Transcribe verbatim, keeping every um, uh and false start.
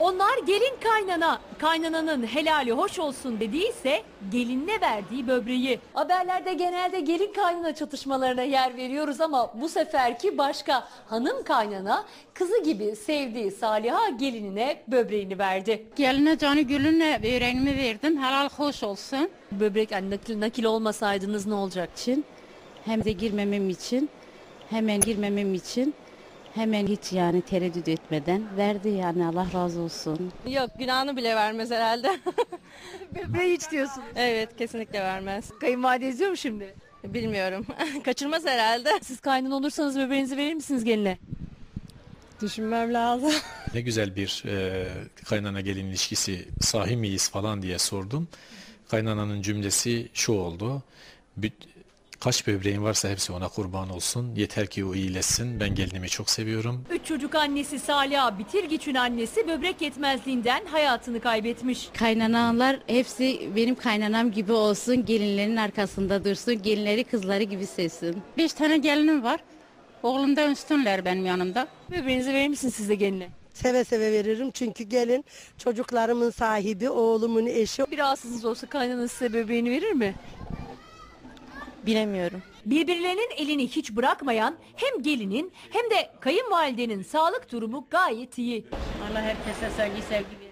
Onlar gelin kaynana, kaynananın helali hoş olsun dediyse gelinine verdiği böbreği. Haberlerde genelde gelin kaynana çatışmalarına yer veriyoruz ama bu seferki başka. Hanım kaynana kızı gibi sevdiği Saliha gelinine böbreğini verdi. Geline canı gülünle böreğimi verdim. Helal hoş olsun. Böbrek yani nakil, nakil olmasaydınız ne olacak? için hem de girmemem için hemen girmemem için hemen hiç yani tereddüt etmeden verdi yani Allah razı olsun. Yok günahını bile vermez herhalde. Böbreği hiç diyorsunuz. Evet kesinlikle vermez. Kayınvalide izliyor mu şimdi? Bilmiyorum. Kaçırmaz herhalde. Siz kaynana olursanız böbreğinizi verir misiniz geline? Düşünmem lazım. Ne güzel bir e, kaynana gelin ilişkisi, sahi miyiz falan diye sordum. Kaynananın cümlesi şu oldu: Büt- kaç böbreğin varsa hepsi ona kurban olsun. Yeter ki o iyileşsin. Ben gelinimi çok seviyorum. Üç çocuk annesi Saliha Bitirgiç'in annesi böbrek yetmezliğinden hayatını kaybetmiş. Kaynanalar hepsi benim kaynanam gibi olsun, gelinlerin arkasında dursun, gelinleri kızları gibi sevsin. Beş tane gelinim var. Oğlumda üstünler benim yanımda. Böbreğinizi verir misiniz siz de geline? Seve seve veririm çünkü gelin çocuklarımın sahibi, oğlumun eşi. Bir rahatsızlığınız olsa kaynanız size böbreğini verir mi? Bilemiyorum. Birbirlerinin elini hiç bırakmayan hem gelinin hem de kayınvalidenin sağlık durumu gayet iyi. Allah herkese sevgi sevgi